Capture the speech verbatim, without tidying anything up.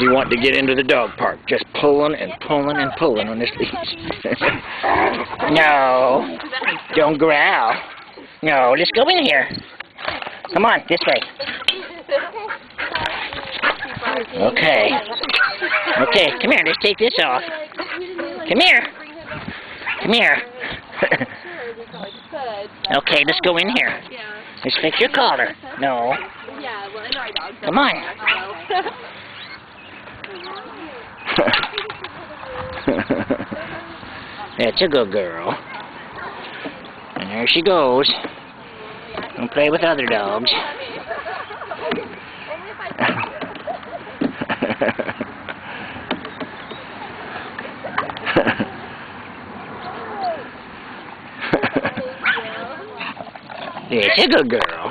he wanted to get into the dog park. Just pulling and pulling and pulling on this leash. No, don't growl. No, let's go in here. Come on, this way. Okay. Okay, come here, let's take this off. Come here. Come here. Okay, let's go in here. Let's fix your collar. No. Come on. That's a good girl. And there she goes. Don't play with other dogs. It's a good girl.